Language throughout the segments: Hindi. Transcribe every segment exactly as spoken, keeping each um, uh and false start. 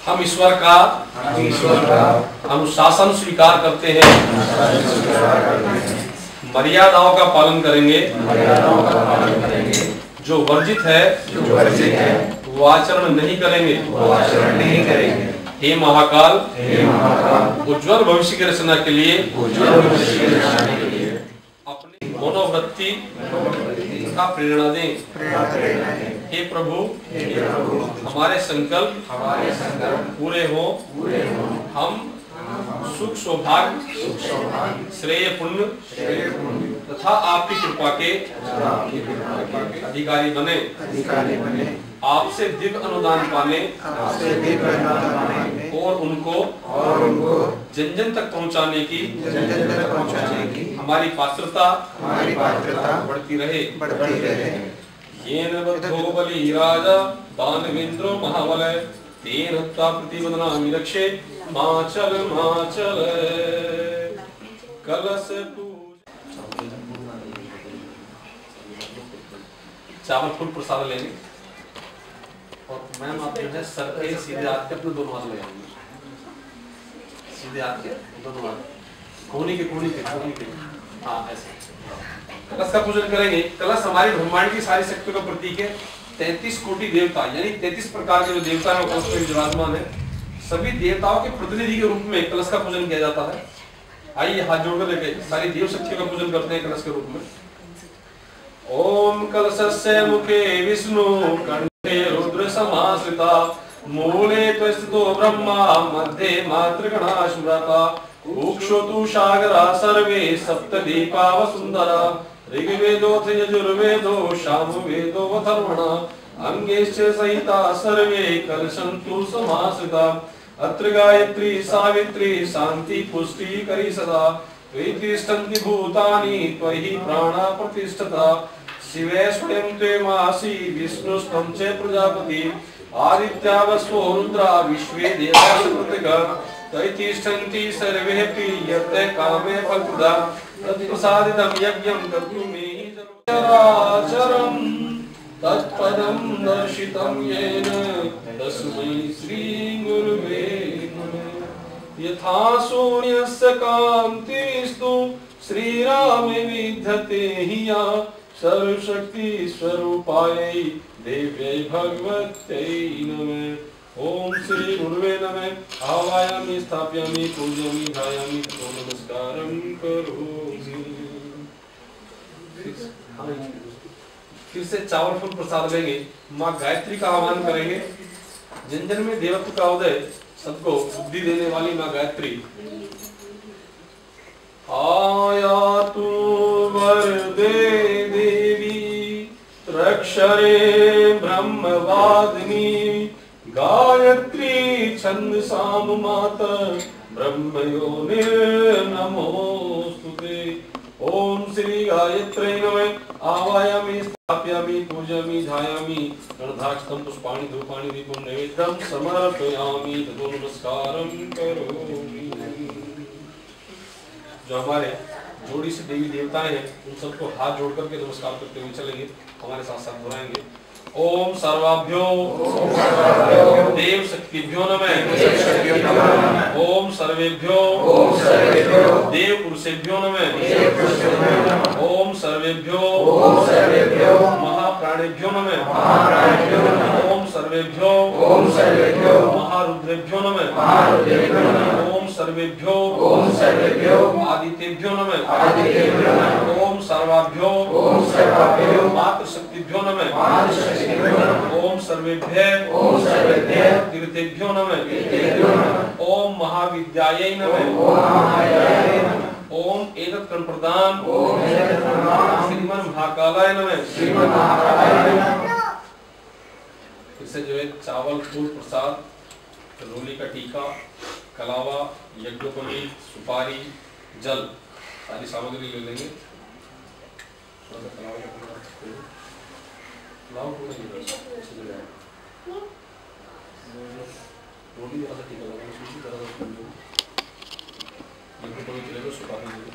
हम ईश्वर का अनुशासन स्वीकार करते हैं, मर्यादाओं का पालन करेंगे, जो वर्जित है वो आचरण नहीं करेंगे। हे महाकाल, उज्ज्वल भविष्य की रचना के लिए अपनी मनोवृत्ति का प्रेरणा दें। हे प्रभु, हमारे संकल्प पूरे हो, हम सुख सौभाग्य श्रेय पुण्य तथा आपकी कृपा के अधिकारी बने, आपसे दिव्य अनुदान पाने और उनको जन जन तक पहुंचाने की हमारी पात्रता बढ़ती रहे। येन बद्धो बलि राजा दानवेन्द्रो महाबलय तेन हत्वा प्रतिबदनामि रक्षे माचल माचल कलश चावल फूल प्रसाद लेंगे और मैम आप जो है सर पे सीधे हाथ के अपने दोनों हाथ लगाएंगे, सीधे हाथ के दोनों हाथ कोहनी के कोहनी के कोहनी के हाँ ऐसे कलश का पूजन करेंगे। कलश हमारी ब्रह्मांड की सारी शक्तियों का प्रतीक है। तैंतीस कोटि देवता यानी तैंतीस प्रकार के जो देवता है वो कलश में विराजमान है। सभी देवताओं के प्रतिनिधि के रूप में कलश का पूजन किया जाता है। आइए हाथ जोड़कर लेके सारी देव शक्तियों का पूजन करते हैं कलश के रूप में। ओम कलशस्य मुखे विष्णु कंठे रुद्र समाश्रिता मूले त्वस्थितो ब्रह्मा मध्ये मातृगणा स्मृता उक्षोतु सागरा सर्वे सप्तदीपा वसुंधरा ऋग्वेदोऽथ यजुर्वेदो सामवेदो अथर्वणा अंगेश्च सहिता सर्वे कलशन्तु समाश्रिता अत्र गायत्री सावित्री शांति पुष्टि करी सदा त्वयि तिष्ठन्ति भूतानि त्वयि प्राणा प्रतिष्ठता शिवे स्वयं त्वमासि विष्णुस्त्वं च प्रजापति आदित्या वसवो रुद्रा विश्वे देवाः प्रत्यगा त्वयि तिष्ठन्ति सर्वेऽपि यत् कामे फलप्रदा तत्प्रसादितं यज्ञं कर्तुमेहि चराचरम् तत्पदं दर्शितं येन तस्मै श्री गुरुवे नमः। यथा सूर्यस्य कान्तिस्तु श्रीरामे विद्यते हि या सर्वशक्ति स्वरूपायै देव्यै भगवत्यै नमः। ओम श्री गुरुवे नमः। आवायामि स्थापयामि पूजयामि ध्यायामि ततो नमस्कारं करोमि। फिर से चावल फूल प्रसाद लेंगे, माँ गायत्री का आह्वान करेंगे। जन जन में देवत्व का उदय, सबको बुद्धि देने वाली माँ गायत्री। आयातु वरदे देवी त्रक्षरे ब्रह्मवादिनी गायत्री छंदसाम माता ब्रह्मयोनिर्नमोस्तुते। ओम श्री गायत्रै नमः। आवायामि स्थापयामि पूजयामि ध्यायामि गणधाक्षतं पुष्पाणि धूपाणि दीपं नैवेद्यं समर्पयामि ततो नमस्कारं करोमि। जो हमारे जोड़ी से देवी देवताएं हैं उन सबको हाथ जोड़ करके नमस्कार करते हुए चलेंगे, हमारे साथ साथ दोहराएंगे। ओम सर्वाभ्यो देव शक्तिभ्यो नमः। ओम सर्वेभ्यो देव पुरुषेभ्यो नमः। ओम सर्वेभ्यो महाप्राणेभ्यो नमः। ओम सर्वेभ्यो महारुद्रेभ्यो नमः। ओम सर्वेभ्यो आदित्येभ्यो नमः। ओम सर्वाभ्यो मातृशक्तिभ्यो नमः। ओम सर्वेभ्यः तीर्थेभ्यो नमः। ओम महाविद्यायै नमः। ओम एतत् प्रदान श्रीमन महाकालाय नमः। इससे जो है चावल फूल प्रसाद रोली का टीका कलावा यज्ञोपवी सुपारी जल सारी सामग्री ले लेंगे। रोटी जरा सा टीका लगा सूजी जरा सा यज्ञोपवी ले सुपारी ले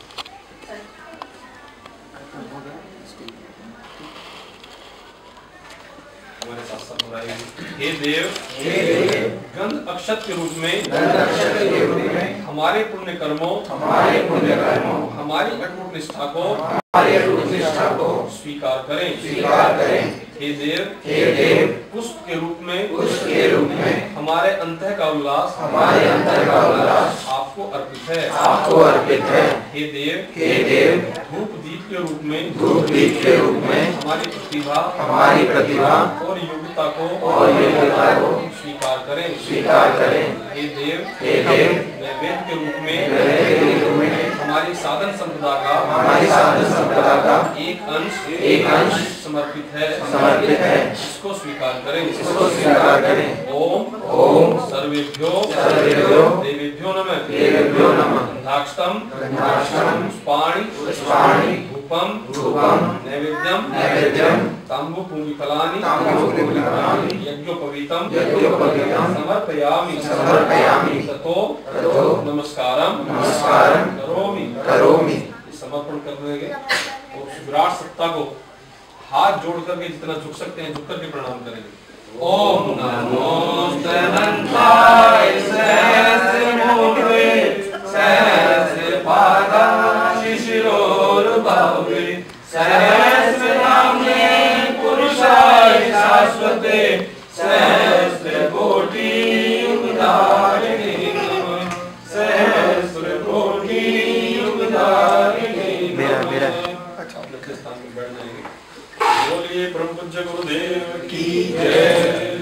हमारे साथ साथ दोहराइए। हे देव, हे देव, गंध अक्षत के रूप में गंध अक्षत के रूप में हमारे पुण्य कर्मों हमारे पुण्य कर्मों हमारी अटूट निष्ठा को हमारी अटूट निष्ठा को स्वीकार करें स्वीकार करें। हे देव, हे देव, पुष्प के रूप में पुष्प के रूप में हमारे अंतः का उल्लास हमारे अंतर का उल्लास आपको अर्पित है आपको अर्पित है। हे देव, हे देव, धूप दीप के रूप में धूप दीप के रूप में हमारी प्रतिभा हमारी प्रतिभा और योग्यता को और योग्यता को स्वीकार करें स्वीकार करें। हे देव, हे देव, नैवेद्य के रूप में नैवेद्य के रूप में हमारी साधन संपदा का हमारी साधन संपदा का एक अंश एक अंश समर्पित है समर्पित है। इसको स्वीकार करें इसको स्वीकार करें। ओम ओम सर्वेभ्यो सर्वेभ्यो देवेभ्यो नमः देवेभ्यो नमः। गंधाक्षतम गंधाक्षतम पुष्पाणि पुष्पाणि धूपम धूपम नैवेद्यम नैवेद्यम ताम्बूलफलानि ताम्बूलफलानि यज्ञोपवीतम यज्ञोपवीतम समर्पयामि समर्पयामि। ततो ततो नमस्कारम नमस्कारम करोमि करोमि। समर्पण करने के और विराट सत्ता को हाथ जोड़ करके जितना झुक सकते हैं झुक करके प्रणाम करेंगे। ओम नमो तनंताय सहस्र मूर्ते सहस्र पादा शिशिरोर्भवे सहस्र नाम्ने पुरुषाय शाश्वते सहस्र कोटि युगधारिणे नमः सहस्र कोटि युगधारिणे मेरा मेरा अपने स्थान में बैठ जाएंगे। बोलिए परम पूज्य गुरुदेव की जय।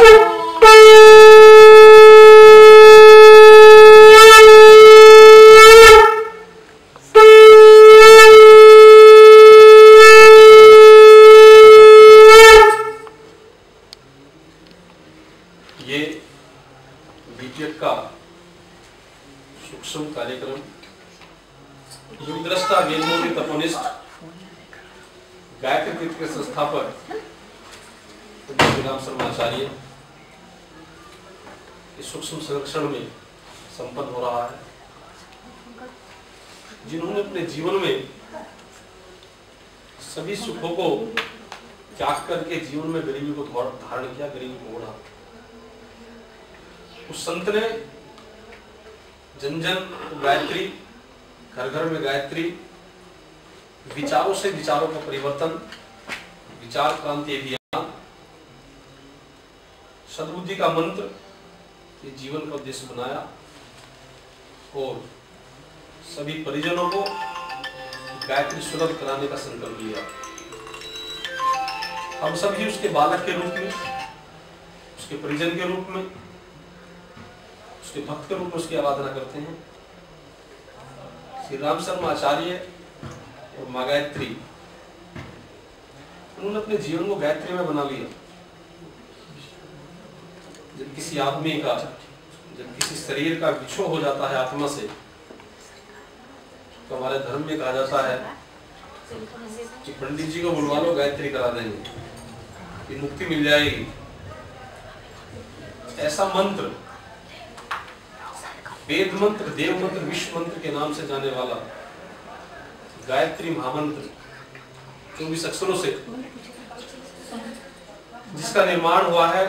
ये डीपीएग का सूक्ष्म कार्यक्रम युगद्रष्टा वेदमूर्ति तपोनिष्ठ गायत्री तीर्थ के संस्थापक राम शर्माचार्य इस सूक्ष्म संरक्षण में संपन्न हो रहा है, जिन्होंने अपने जीवन में सभी सुखों को त्याग करके जीवन में गरीबी को धारण किया, गरीबी को ओढ़ा। उस संत ने जन जन गायत्री, घर घर में गायत्री, विचारों से विचारों का परिवर्तन, विचार क्रांति अभियान, सद्बुद्धि का मंत्र ये जीवन का उद्देश्य बनाया और सभी परिजनों को गायत्री सुलभ कराने का संकल्प लिया। हम सभी उसके बालक के रूप में, उसके परिजन के रूप में, उसके भक्त के रूप में उसकी आराधना करते हैं। श्री राम शर्मा आचार्य और माँ गायत्री, उन्होंने अपने जीवन को गायत्री में बना लिया। जब किसी आदमी का, जब किसी शरीर का विछोह हो जाता है आत्मा से, तो हमारे धर्म में कहा जाता है कि पंडित जी को बुलवा लो, गायत्री करा देंगे, कि मुक्ति मिल जाएगी। ऐसा मंत्र, वेद मंत्र, देव मंत्र, विश्व मंत्र के नाम से जाने वाला गायत्री महामंत्र चौबीस अक्षरों से जिसका निर्माण हुआ है,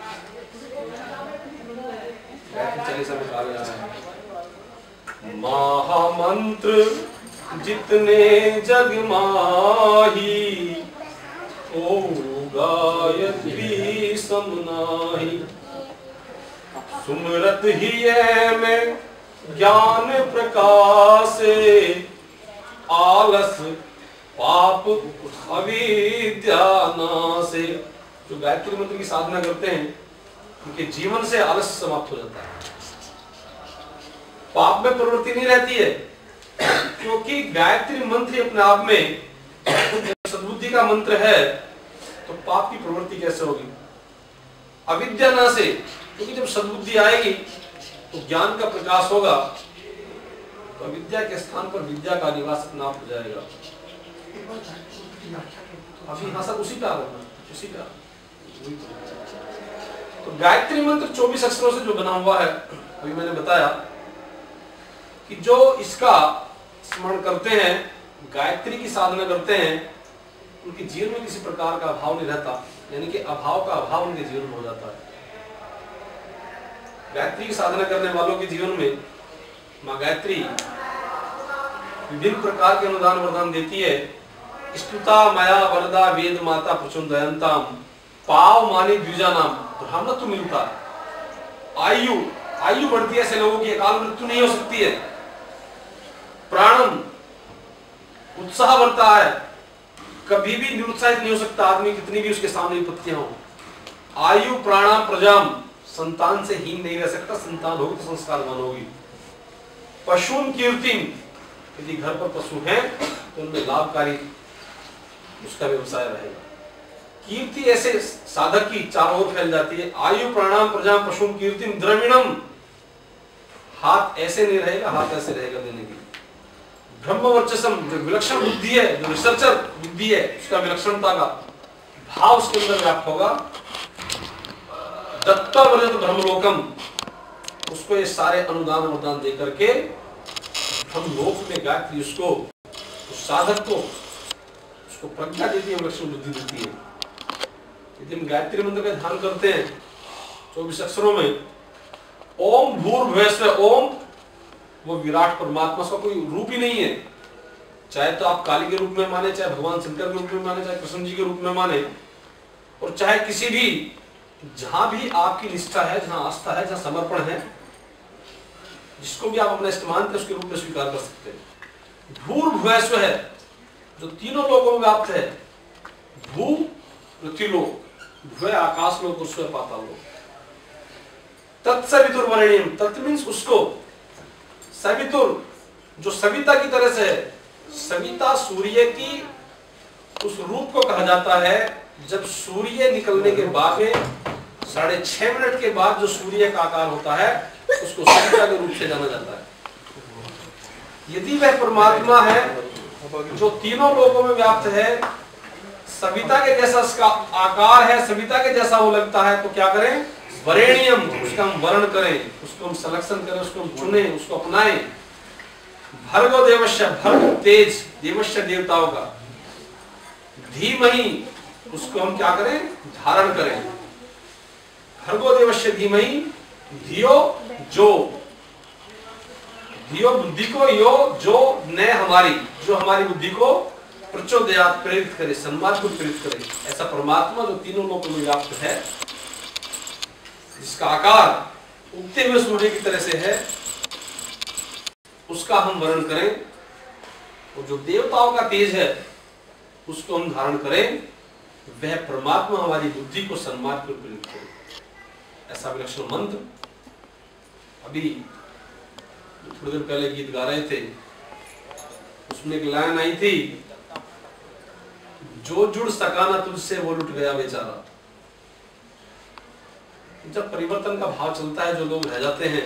गायत्री चालीसा में कहा गया है, महामंत्र जितने जग माही, ओ गायत्री समनाही, सुमरत ही में ज्ञान प्रकाशे, आलस पाप अविद्या नासे। जो गायत्री मंत्र की साधना करते हैं उनके जीवन से आलस समाप्त हो जाता है, पाप में प्रवृत्ति नहीं रहती है, क्योंकि गायत्री मंत्र अपने आप में सद्बुद्धि का मंत्र है, तो पाप की प्रवृत्ति कैसे होगी? अविद्या नासे, क्योंकि जब सद्बुद्धि आएगी तो ज्ञान का प्रकाश होगा, तो अविद्या के स्थान पर विद्या का निवास अपना आप हो जाएगा। अभी यहाँ सब उसी का उसी का तो गायत्री मंत्र चौबीस अक्षरों से जो बना हुआ है, अभी मैंने बताया कि जो इसका स्मरण करते हैं, गायत्री की साधना करते हैं, उनके जीवन में किसी प्रकार का अभाव नहीं रहता। यानी कि अभाव का अभाव उनके जीवन में हो जाता है। गायत्री की साधना करने वालों के जीवन में माँ गायत्री विभिन्न प्रकार के अनुदान वरदान देती है। स्तुता माया वरदा वेद माता प्रचुंदयंताम, पाव मानी द्विजा नाम, ब्राह्मणत्व मिलता है। आयु आयु बढ़ती है, ऐसे लोगों की अकाल मृत्यु नहीं हो सकती है। प्राणम उत्साह बढ़ता है, कभी भी निरुत्साहित नहीं हो सकता आदमी, कितनी भी उसके सामने विपत्तियां हो। आयु प्राणाम प्रजाम, संतान से हीन नहीं रह सकता, संतान होगी तो संस्कारवान होगी। पशुन कीर्तिम, यदि घर पर पशु हैं तो उनमें लाभकारी उसका व्यवसाय रहेगा। कीर्ति ऐसे साधक की चारों ओर फैल जाती है। आयु प्राणाम प्रजाम पशुम कीर्तिम द्रविणम, हाथ ऐसे नहीं रहेगा, हाथ ऐसे रहेगा देने की। ब्रह्म वर्चसम, जो विलक्षण बुद्धि है, जो रिसर्चर बुद्धि है, उसका विलक्षणता का भाव उसके अंदर व्याप्त होगा। दत्ता वर्जित ब्रह्मलोकम, उसको ये सारे अनुदान वरदान दे करके ब्रह्मलोक में गायत्री उसको, उस साधक को उसको प्रज्ञा देती है, विलक्षण बुद्धि देती है। यदि हम गायत्री मंत्र का ध्यान करते हैं चौबीस अक्षरों में, ओम भूर्भुवस्सुः, ओम वो विराट परमात्मा, का कोई रूप ही नहीं है। चाहे तो आप काली के रूप में माने, चाहे भगवान शंकर के रूप में माने, चाहे कृष्ण जी के रूप में माने, और चाहे किसी भी, जहां भी आपकी निष्ठा है, जहां आस्था है, जहां समर्पण है, जिसको भी आप अपना इष्ट मानते हैं उसके रूप में स्वीकार कर सकते हैं। भूर्भुवस्सुः है, जो तीनों लोगों में व्याप्त है। भू पृथ्वीलोक, भुव आकाश लोक, स्व पाताल लोक। तत्सवितुर्वरेण्यम, तत् मीन्स उसको, सवितुर जो सविता की तरह से है। सविता सूर्य की उस रूप को कहा जाता है जब सूर्य निकलने के बाद में साढ़े छह मिनट के बाद जो सूर्य का आकार होता है उसको सविता के रूप से जाना जाता है। यदि वह परमात्मा है जो तीनों लोगों में व्याप्त है, सविता के जैसा उसका आकार है, सविता के जैसा वो लगता है, तो क्या करें? वरेण्यम, उसका हम वर्ण करें, उसको हम सिलेक्शन करें, उसको हम चुने, उसको अपनाएं। भर्गो देवस्य, भर्ग तेज, देवस्य देवताओं का। धीमहि, उसको हम क्या करें? धारण करें। भर्गो देवस्य धीमहि, धियो जो, धियो बुद्धि को, यो जो ने हमारी, जो हमारी बुद्धि को प्रचोदयात प्रेरित करे, सन्मार्ग को प्रेरित करे। ऐसा परमात्मा जो तीनों लोगों में व्याप्त है, जिसका आकार उगते हुए सूर्य की तरह से है, उसका हम वर्णन करें। और जो देवताओं का तेज है उसको हम धारण करें। वह परमात्मा हमारी बुद्धि को सन्मार्ग को प्रेरित करे। ऐसा विलक्षण मंत्र अभी थोड़ी देर पहले गीत गा रहे थे, उसमें एक लाइन आई थी, जो जुड़ सका ना तुझसे वो लुट गया बेचारा। जब परिवर्तन का भाव चलता है, जो लोग रह जाते हैं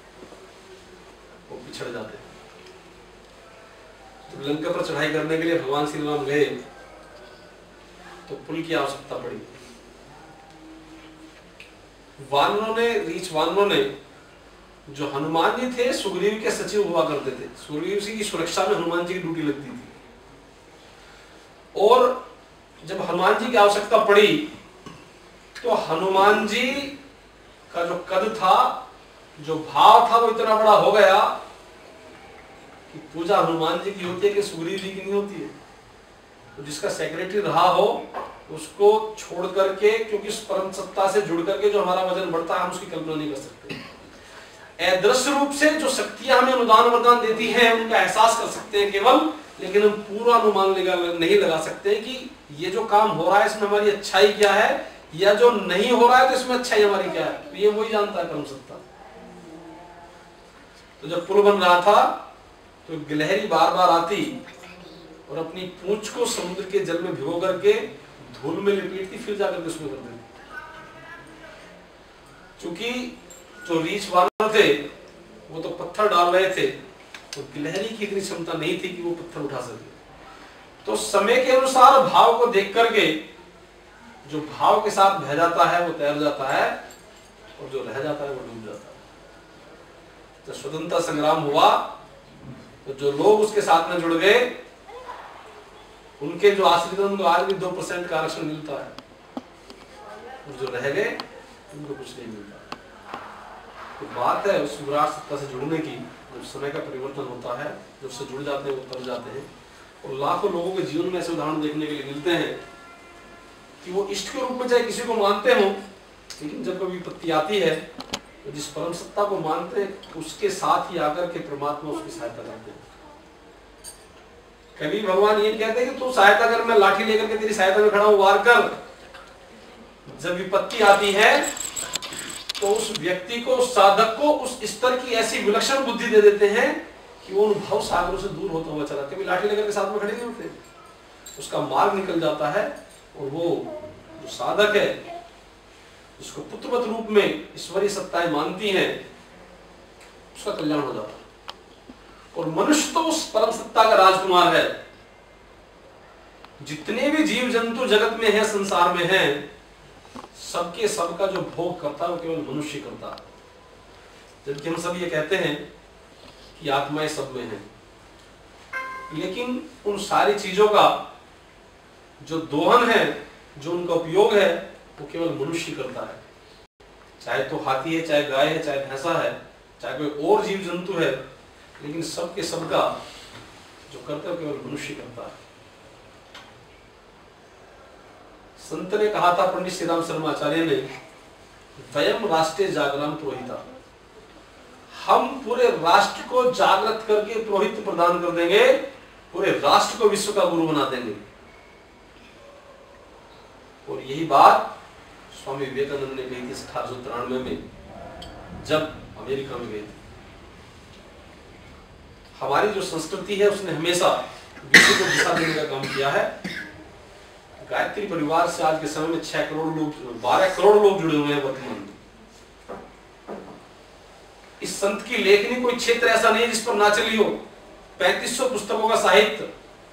वो पिछड़ जाते हैं। जब लंका पर चढ़ाई करने के लिए भगवान श्री राम गए तो पुल की आवश्यकता पड़ी। वानरों ने, रीछ वानरों ने, जो हनुमान जी थे सुग्रीव के सचिव हुआ करते थे, सुग्रीव जी की सुरक्षा में हनुमान जी की ड्यूटी लगती थी। और जब हनुमान जी की आवश्यकता पड़ी तो हनुमान जी का जो कद था, जो भाव था, वो इतना बड़ा हो गया कि पूजा हनुमान जी की होती है कि सुग्रीव जी की नहीं होती है। तो जिसका सेक्रेटरी रहा हो उसको छोड़ करके, क्योंकि उस परम सत्ता से जुड़ करके जो हमारा वजन बढ़ता है, हम उसकी कल्पना नहीं कर सकते। अदृश्य रूप से जो शक्तियां हमें अनुदान वरदान देती हैं उनका एहसास कर सकते हैं केवल, लेकिन हम पूरा अनुमान नहीं लगा सकते कि ये जो काम हो रहा है इसमें हमारी अच्छाई क्या है, या जो नहीं हो रहा है तो इसमें अच्छाई हमारी क्या है। तो ये वही जानता है परम सत्ता। तो जब पुल बन रहा था तो गिलहरी बार बार आती और अपनी पूंछ को समुद्र के जल में भिगो करके धूल में लिपेटती, फिर जाकर के उसमें कर देती। क्योंकि जो रीछ वानर थे वो तो पत्थर डाल रहे थे, तो गिलहरी की इतनी क्षमता नहीं थी कि वो पत्थर उठा सके। तो समय के अनुसार भाव को देख करके जो भाव के साथ बह जाता है वो तैर जाता है, और जो रह जाता है वो डूब जाता है। जब स्वतंत्रता संग्राम हुआ तो जो लोग उसके साथ में जुड़ गए, उनके जो आश्रित उनको आज भी दो परसेंट का आरक्षण मिलता है। और जो रह गए उनको कुछ नहीं मिलता। तो बात है उस विराट सत्ता से जुड़ने की। जब समय का परिवर्तन होता है, जब से जुड़ जाते हैं वो तर जाते हैं। और लाखों लोगों के जीवन में ऐसे उदाहरण देखने के लिए मिलते हैं कि वो इष्ट के रूप में चाहे किसी को मानते हो, लेकिन जब कभी विपत्ति आती है तो जिस परम सत्ता को मानते हैं उसके साथ ही आकर के परमात्मा उसकी सहायता करते हैं। कभी भगवान ये कहते हैं कि तू सहायता कर, मैं लाठी लेकर के तेरी सहायता में खड़ा हूं, वार कर। जब विपत्ति आती है तो उस व्यक्ति को, साधक को उस स्तर की ऐसी विलक्षण बुद्धि दे देते हैं कि वो भव सागरों से दूर होता हुआ चला। कभी लाठी लेकर के साथ में खड़े नहीं होते, उसका मार्ग निकल जाता है और वो जो साधक है, जिसको पुत्रवत रूप में ईश्वरीय सत्ताएं मानती हैं, उसका कल्याण हो जाता है। और मनुष्य तो उस परम सत्ता का राजकुमार है। जितने भी जीव जंतु जगत में है, संसार में है, सबके सबका जो भोग करता है वो केवल मनुष्य करता है। जबकि हम सब ये कहते हैं कि आत्माएं सब में है, लेकिन उन सारी चीजों का जो दोहन है, जो उनका उपयोग है, वो केवल मनुष्य करता है। चाहे तो हाथी है, चाहे गाय है, चाहे भैंसा है, चाहे कोई और जीव जंतु है, लेकिन सबके सबका जो करता है केवल मनुष्य करता है। संत ने कहा था, पंडित श्री राम शर्मा आचार्य ने, वयम राष्ट्रीय जागरण पुरोहिता, हम पूरे राष्ट्र को जागृत करके पुरोहित प्रदान कर देंगे, पूरे राष्ट्र को विश्व का गुरु बना देंगे। और यही बात स्वामी विवेकानंद ने कही थी अठारह सौ तिरानवे में, जब अमेरिका में गए थे। हमारी जो संस्कृति है उसने हमेशा विश्व को दिशा देने का काम किया है। गायत्री परिवार से आज के समय में छह करोड़ लोग, बारह करोड़ लोग जुड़े हुए हैं वर्तमान में। इस संत की लेखनी कोई क्षेत्र ऐसा नहीं है जिस पर ना चली हो। पैंतीस सौ पुस्तकों का साहित्य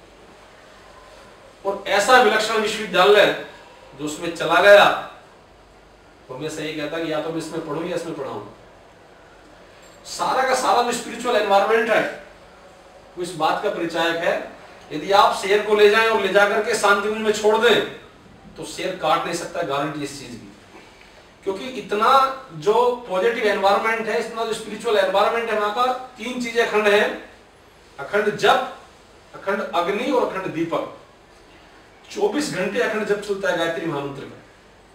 और ऐसा विलक्षण विश्वविद्यालय जो उसमें चला गया, तो मैं सही कहता कि या तो मैं इसमें पढ़ूं या इसमें पढ़ाऊं। सारा का सारा जो स्पिरिचुअल एनवायरनमेंट है वो इस बात का परिचायक है। यदि आप शेर को ले जाएं और ले जाकर के शांति कुंज में छोड़ दें तो शेर काट नहीं सकता, गारंटी इस चीज की। क्योंकि इतना जो पॉजिटिव एनवायरनमेंट है, इतना जो स्पिरिचुअल एनवायरनमेंट है, वहां का तीन चीजें अखंड है, अखंड जप, अखंड अग्नि और अखंड दीपक। चौबीस घंटे अखंड जप चलता है गायत्री महामंत्र का।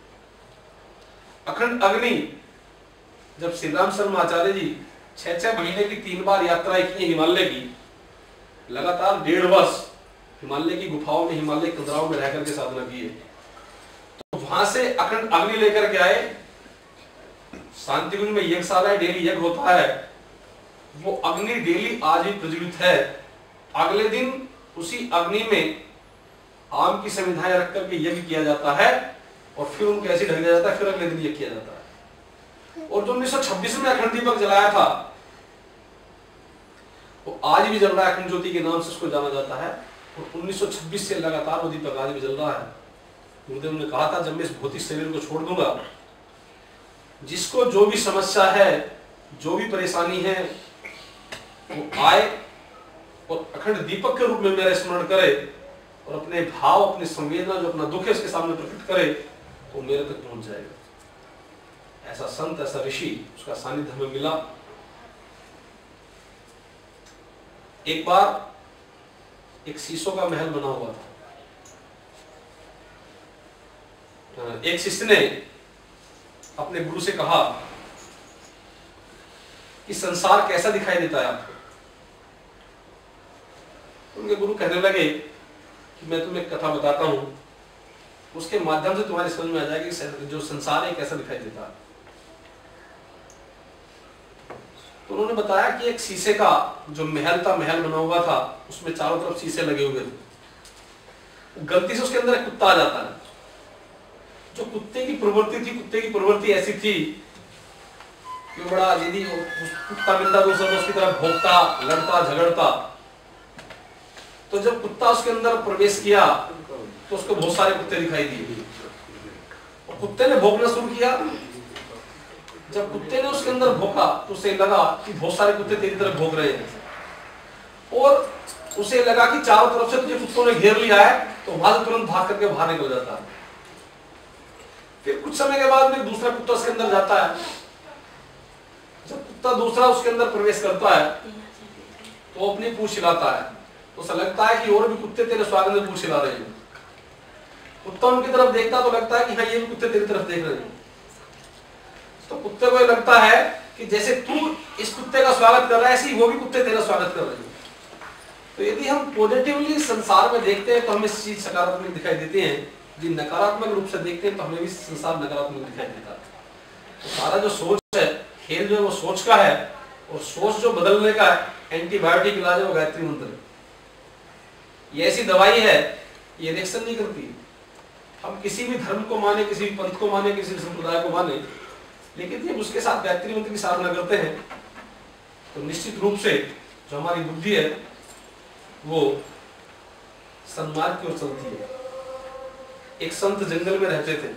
अखंड अग्नि, जब श्री राम शर्मा आचार्य जी छह छह महीने की तीन बार यात्राएं की हिमालय की, लगातार डेढ़ वर्ष हिमालय की गुफाओं में, हिमालय कंदराओं में रह करके साधना की है, तो वहां से अखंड अग्नि लेकर के आए। शांति कुंज में यज्ञशाला डेली यज्ञ होता है, वो अग्नि डेली आज भी प्रज्वलित है। अगले दिन उसी अग्नि में आम की समिधाएं रख करके यज्ञ किया जाता है और फिर उनको ऐसे ढक दिया जाता है, फिर अगले दिन यज्ञ किया जाता है। और जो उन्नीस सौ छब्बीस में अखंड दीपक जलाया था वो आज भी जल रहा है, अखंड ज्योति के नाम से उसको जाना जाता है। और उन्नीस सौ छब्बीस से लगातार वो दीपक आज भी जल रहा है। गुरुदेव ने कहा था, जब मैं इस भौतिक शरीर को छोड़ दूंगा, जिसको जो भी समस्या है, जो भी परेशानी है, वो आए और अखंड दीपक के रूप में मेरा स्मरण करे और अपने भाव, अपनी संवेदना, जो अपना दुख है उसके सामने प्रकट करे, तो मेरे तक पहुंच जाएगा। ऐसा संत, ऐसा ऋषि, उसका सानिध्य हमें मिला। एक बार एक शीशों का महल बना हुआ था। एक शिष्य ने अपने गुरु से कहा कि संसार कैसा दिखाई देता है आपको। उनके गुरु कहने लगे कि मैं तुम्हें एक कथा बताता हूं, उसके माध्यम से तुम्हारी समझ में आ जाएगी कि जो संसार है कैसा दिखाई देता है। तो उन्होंने बताया कि एक शीशे का जो महल था, महल बना हुआ था, उसमें चारों तरफ शीशे लगे हुए थे। गलती से उसके अंदर एक कुत्ता आ जाता है। जो कुत्ते की प्रवृत्ति थी, कुत्ते की प्रवृत्ति ऐसी थी कि बड़ा, यदि कुत्ता मिलता तो सब उसकी तरफ भौंकता, लड़ता, झगड़ता। तो जब कुत्ता उसके अंदर प्रवेश किया तो उसको बहुत सारे कुत्ते दिखाई दिए और कुत्ते ने भौंकना शुरू किया। जब कुत्ते ने उसके अंदर भौंका तो उसे लगा कि बहुत सारे कुत्ते तेरी तरफ भौंक रहे हैं और उसे लगा कि चारों तरफ से तुझे कुत्तों ने घेर लिया है, तो वहां से तुरंत भाग करके बाहर निकल जाता है। फिर कुछ समय के बाद में दूसरा कुत्ता उसके अंदर जाता है। जब कुत्ता दूसरा उसके अंदर प्रवेश करता है तो अपनी पूंछ हिलाता है, तो ऐसा लगता है कि और भी कुत्ते तेरे स्वागत में पूंछ हिला रहे हैं। कुत्ता उनकी तरफ देखता तो लगता है कि हाँ ये भी कुत्ते तेरी तरफ देख रहे हैं। तो कुत्ते को लगता है कि जैसे तू इस कुत्ते का स्वागत कर रहा है ऐसे ही वो भी कुत्ते तेरा स्वागत कर रहे हैं। तो यदि हम पॉजिटिवली संसार में देखते हैं तो हमें चीज सकारात्मक दिखाई देती है, यदि नकारात्मक रूप से देखते हैं तो हमें भी संसार नकारात्मक दिखाई देता है। तो सारा जो सोच है, खेल जो है वो सोच का है, और सोच जो बदलने का है, एंटीबायोटिक इलाज है वो गायत्री मंत्र। ये ऐसी दवाई है, ये रिएक्शन नहीं करती। हम किसी भी धर्म को माने, किसी भी पंथ को माने, किसी भी संप्रदाय को माने, लेकिन जब उसके साथ गायत्री मंत्र की साधना करते हैं तो निश्चित रूप से जो हमारी बुद्धि है वो सन्मार्ग की ओर चलती है। एक संत जंगल में रहते थे,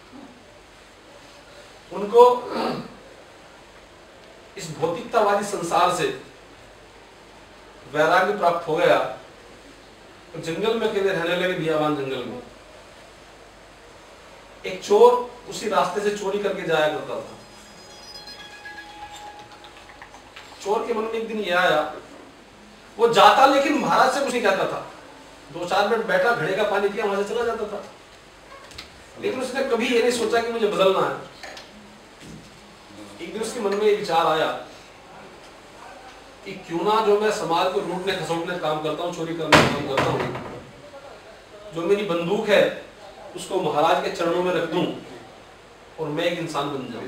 उनको इस भौतिकतावादी संसार से वैराग्य प्राप्त हो गया, तो जंगल में अकेले रहने लगे, बियाबान जंगल में। एक चोर उसी रास्ते से चोरी करके जाया करता था। चोर के मन में एक दिन यह आया, वो जाता लेकिन महाराज से कुछ नहीं कहता था। दो चार मिनट बैठा, घड़े का पानी पिया, वहां से चला जाता था। लेकिन उसने कभी ये नहीं सोचा कि मुझे बदलना है। एक दिन उसके मन में एक विचार आया कि क्यों ना जो मैं समाज को लूटने खसोटने काम करता हूँ, चोरी करने का काम करता हूँ, जो मेरी बंदूक है उसको महाराज के चरणों में रख दूं और मैं एक इंसान बन जाऊं।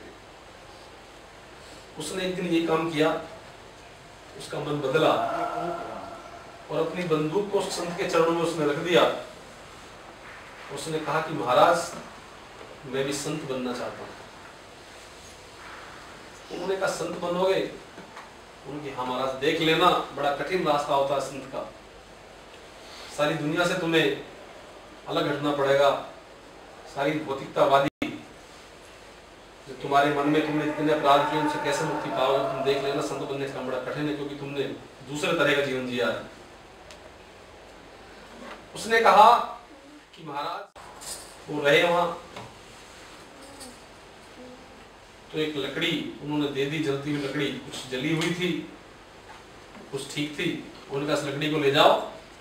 उसने एक दिन ये काम किया, उसका मन बदला और अपनी बंदूक को संत के चरणों में उसने रख दिया। उसने कहा कि महाराज मैं भी संत बनना चाहता हूं। उन्होंने कहा संत बनोगे? उनकी हाँ महाराज, देख लेना बड़ा कठिन रास्ता होता है संत का। सारी दुनिया से तुम्हें अलग हटना पड़ेगा। सारी भौतिकतावादी जो तुम्हारे मन में तुमने इतने अपराध किए उनसे कैसे मुक्ति पाओगे? तुम देख लेना संत बनने का बड़ा कठिन है, क्योंकि तुमने दूसरे तरह का जीवन जिया है। उसने कहा कि महाराज वो रहे वहां, तो एक लकड़ी उन्होंने दे दी, जलती हुई लकड़ी, कुछ जली हुई थी कुछ ठीक थी। उन्होंने कहा लकड़ी को ले जाओ,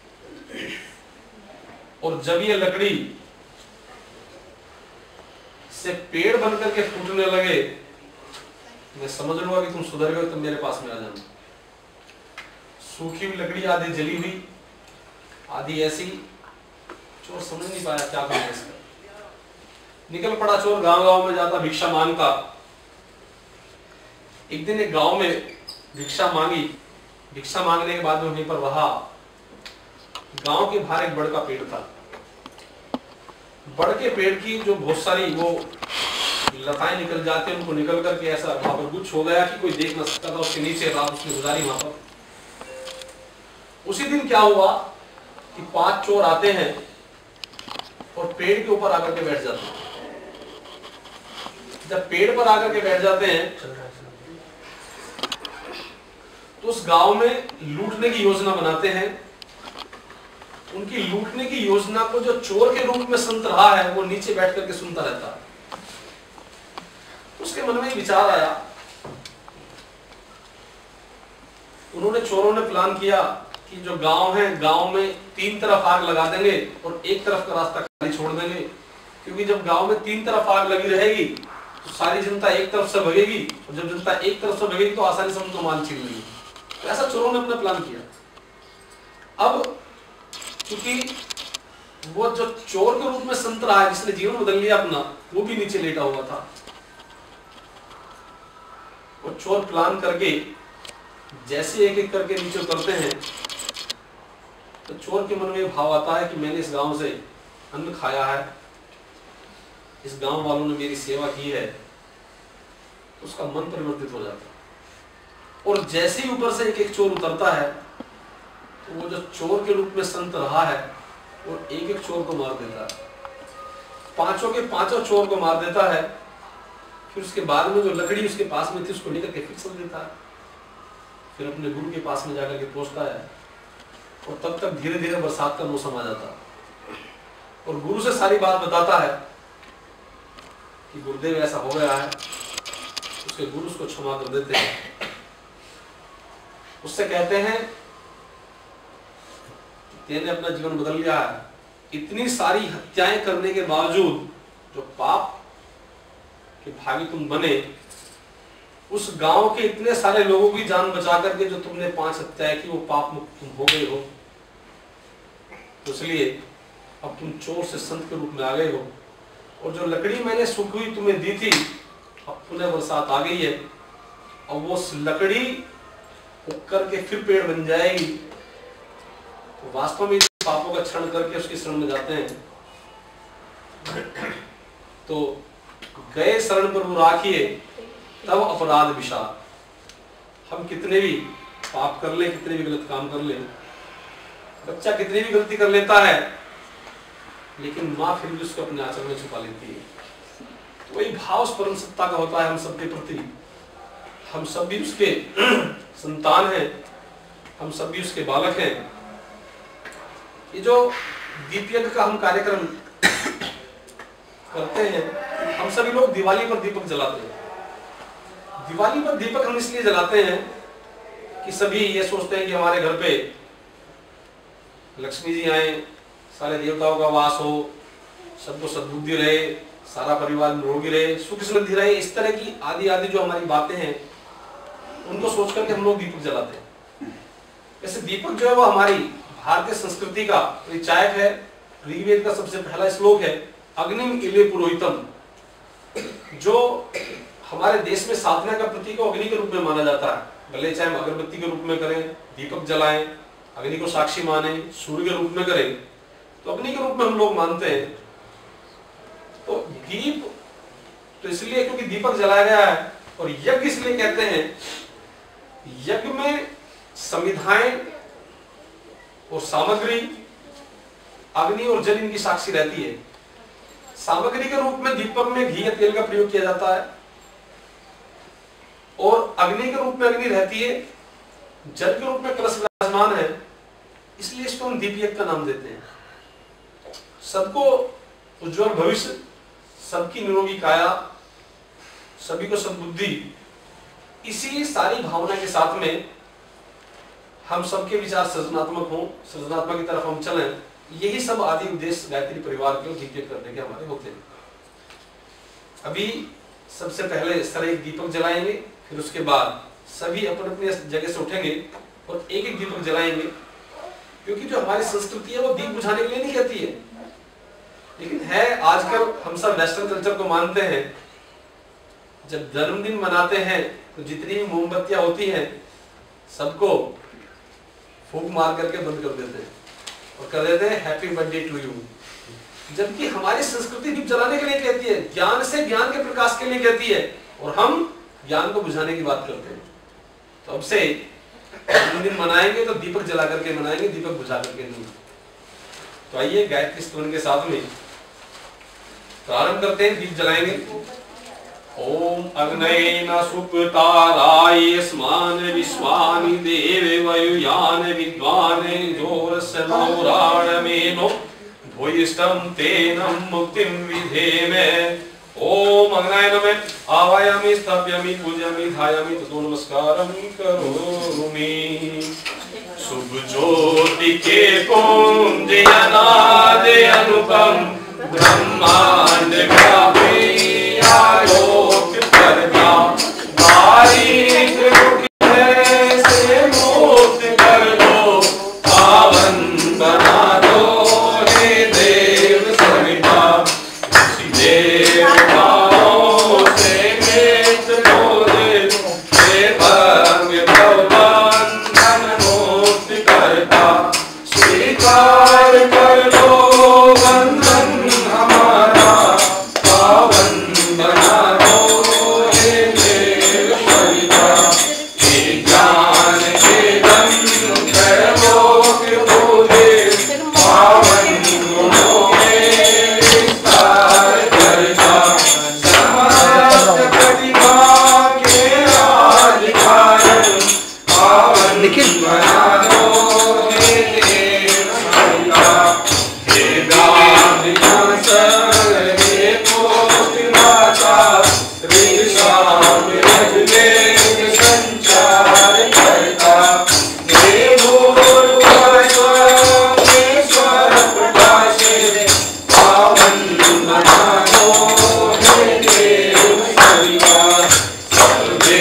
और जब ये लकड़ी से पेड़ बनकर के फूटने लगे, मैं समझ लूंगा कि तुम सुधर गए, तुम मेरे पास में आ जाना। सूखी हुई लकड़ी आधी जली हुई, आधी ऐसी। चोर समझ नहीं पाया क्या करना इसका। निकल पड़ा चोर, गांव गांव में जाता, भिक्षा मांगता। एक दिन एक गांव में भिक्षा मांगी। भिक्षा मांगने के बाद में वहीं पर वहा गांव के बाहर एक बड़ का पेड़ था। बड़ के पेड़ की जो बहुत सारी वो लताएं निकल जाती, उनको निकल करके ऐसा वहां पर गुच्छ हो गया कि कोई देख ना सकता था। उसके नीचे रात उसने गुजारी वहां पर। उसी दिन क्या हुआ कि पांच चोर आते हैं और पेड़ के ऊपर आकर के बैठ जाते हैं। जब पेड़ पर आकर के बैठ जाते हैं तो उस गांव में लूटने की योजना बनाते हैं। उनकी लूटने की योजना को जो चोर के रूप में संत रहा है वो नीचे बैठ करके सुनता रहता है। उसके मन में विचार आया, उन्होंने चोरों ने प्लान किया कि जो गांव है, गांव में तीन तरफ आग लगा देंगे और एक तरफ का रास्ता खाली छोड़ देंगे, क्योंकि जब गांव में तीन तरफ आग लगी रहेगी तो सारी जनता एक तरफ से भगेगी, और जब जनता एक तरफ से भगेगी तो आसानी से उनको माल छीन लेगी। तो ऐसा चोरों ने अपना प्लान किया। अब क्योंकि वो जो चोर के रूप में संत रहा है, जिसने जीवन बदल लिया अपना, वो भी नीचे लेटा हुआ था। वो चोर प्लान करके जैसे एक एक करके नीचे उतरते हैं तो चोर के मन में भाव आता है कि मैंने इस गांव से अन्न खाया है, इस गांव वालों ने मेरी सेवा की है, तो उसका मन परिवर्तित हो जाता है। और जैसे ही ऊपर से एक एक चोर उतरता है तो वो जो चोर के रूप में संत रहा है वो एक एक चोर को मार देता है, पांचों के पांचों चोर को मार देता है। फिर उसके बाद में जो लकड़ी उसके पास में थी उसको लेकर के फिर चल देता है। फिर अपने गुरु के पास में जाकर के पहुंचता है, और तब तक धीरे धीरे बरसात का मौसम आ जाता है। और गुरु से सारी बात बताता है कि गुरुदेव ऐसा हो गया है, उसके गुरु उसको क्षमा कर देते हैं। उससे कहते हैं तेने अपना जीवन बदल लिया है, इतनी सारी हत्याएं करने के बावजूद जो पाप के भागी तुम बने, उस गांव के इतने सारे लोगों की जान बचा करके जो तुमने पांच हत्याएं की, वो पाप मुक्त तुम हो गए हो। तो इसलिए अब तुम चोर से संत के रूप में आ गए हो, और जो लकड़ी मैंने सूखी हुई तुम्हें दी थी, अब पुनः बरसात आ गई है, और वो लकड़ी उग करके फिर पेड़ बन जाएगी। तो वास्तव में पापों का क्षरण करके उसकी शरण में जाते हैं। तो गए शरण पर वो राखिए तब अपराध विषाद। हम कितने भी पाप कर ले, कितने भी गलत काम कर ले, बच्चा कितनी भी गलती कर लेता है, लेकिन माँ फिर भी उसको अपने आंचल में छुपा लेती है। तो वही भाव उस परम सत्ता का होता है हम सबके प्रति। हम सब भी उसके संतान हैं, हम सब भी उसके बालक हैं। ये जो दीप यज्ञ का हम कार्यक्रम करते हैं, हम सभी लोग दिवाली पर दीपक जलाते हैं। दिवाली पर दीपक हम इसलिए जलाते हैं कि सभी ये सोचते हैं कि हमारे घर पे लक्ष्मी जी आए, सारे देवताओं का वास हो, सबको सद्बुद्धि रहे, सारा परिवार निरोगी रहे, सुख समृद्धि रहे। इस तरह की आदि आदि जो हमारी बातें हैं, उनको सोच करके हम लोग दीपक जलाते हैं। वैसे दीपक जो है वो हमारी भारतीय संस्कृति का परिचायक है। ऋग्वेद का सबसे पहला श्लोक है, अग्निम इले पुरोहितम। जो हमारे देश में साधना का प्रतीक अग्नि के रूप में माना जाता है। भले चाहे हम अगरबत्ती के रूप में करें, दीपक जलाएं, अग्नि को साक्षी माने, सूर्य के रूप में करें, तो अग्नि के रूप में हम लोग मानते हैं। तो दीप तो इसलिए क्योंकि दीपक जलाया गया है, और यज्ञ इसलिए कहते हैं, यज्ञ में संविधाएं और सामग्री, अग्नि और जल इनकी साक्षी रहती है। सामग्री के रूप में दीपक में घी या तेल का प्रयोग किया जाता है, और अग्नि के रूप में अग्नि रहती है, जल के रूप में कलश विराजमान है, इसलिए इसको हम दीप यज्ञ का नाम देते हैं। सबको उज्जवल भविष्य, सबकी निरोगी काया, सभी को सद्बुद्धि, इसी सारी भावना के साथ में हम सबके विचार सृजनात्मक हों, सृजनात्मक की तरफ हम चलें, यही सब आदि उद्देश्य गायत्री परिवार के दीप यज्ञ करने के हमारे होते हैं। अभी सबसे पहले इस तरह एक दीपक जलाएंगे, फिर उसके बाद सभी अपने अपने जगह से उठेंगे और एक एक दीपक जलाएंगे, क्योंकि जो हमारी संस्कृति है वो दीप बुझाने के लिए नहीं कहती है, लेकिन है आजकल हम सब वेस्टर्न कल्चर को मानते हैं। जब जन्मदिन मनाते हैं तो जितनी भी मोमबत्तियां होती हैं सबको फूंक मार करके बंद कर देते हैं और कर देते हैं हैप्पी बर्थडे टू यू, जबकि हमारी संस्कृति दीप जलाने के लिए कहती है, ज्ञान से ज्ञान के प्रकाश के लिए कहती है, और हम ज्ञान को बुझाने की बात करते हैं। तो अब से जन्मदिन मनाएंगे तो दीपक जला करके मनाएंगे, दीपक बुझा करके नहीं। तो आइए गायत्री स्तवन के साथ में प्रारंभ करते हैं, दीप जलाएंगे। ओम अग्नयेन सुपताराय स्मान विश्वानि देवे वयुयान विद्वाने जोरस्य नौराणमेनो भूयिष्ठं तेनं मुक्तिं विधेमे। ओम अग्नाय नमः। आवायामि स्थापयामि पूजयामि ध्यायामि ततो नमस्कारं करोमि। शुभ ज्योति के पुंज अनाद अनुपम ब्रह्मांड व्यापी आलोक करता, बारीक रुख है से मुक्त कर दो, पावन बना दो हे देव सविता। देवताओं से मित मोहित हे भव्य भगवान मुक्त करता, स्वीकार कर लो बंधन हमारा,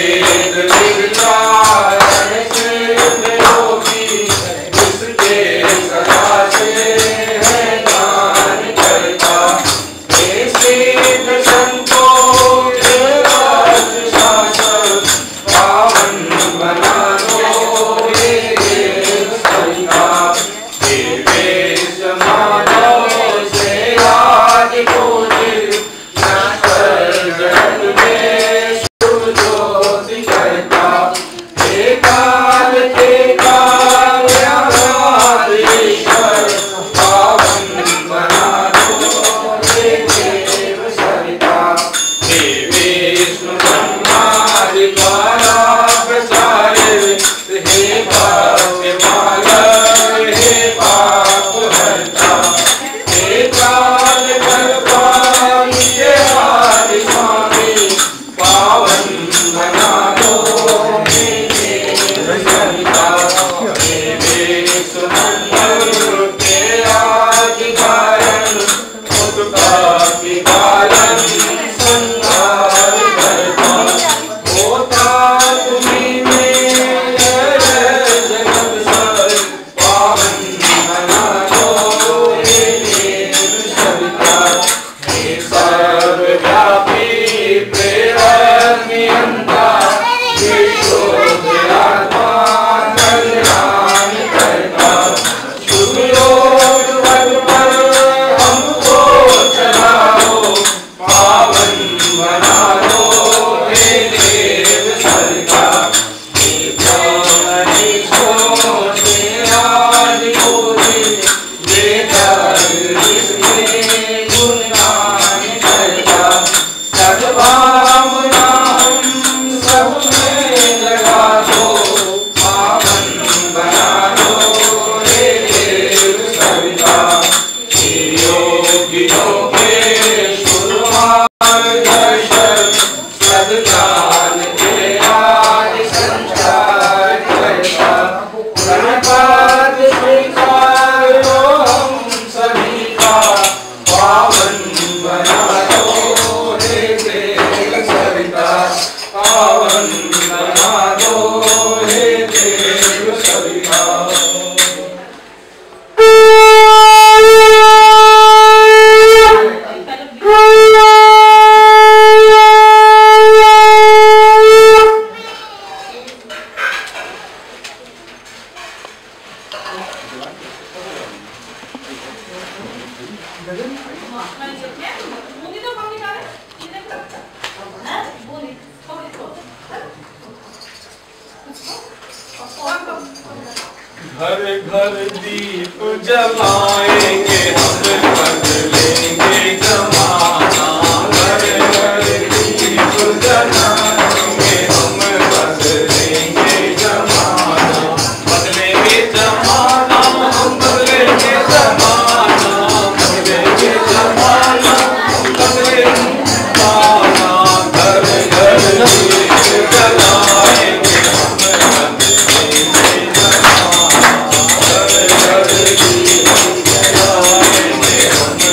घर घर दीप जलाएंगे हम बदलेंगे जमाना। घर घर दीप जलाएंगे हम बदलेंगे जमाना। बदलेंगे जमाना हम बदलेंगे जमाना। बदलेंगे जमाना बदलेंगे जमाना। घर घर दीप जलाएंगे हम बदलेंगे जमाना। घर घर दीप जलाएंगे हम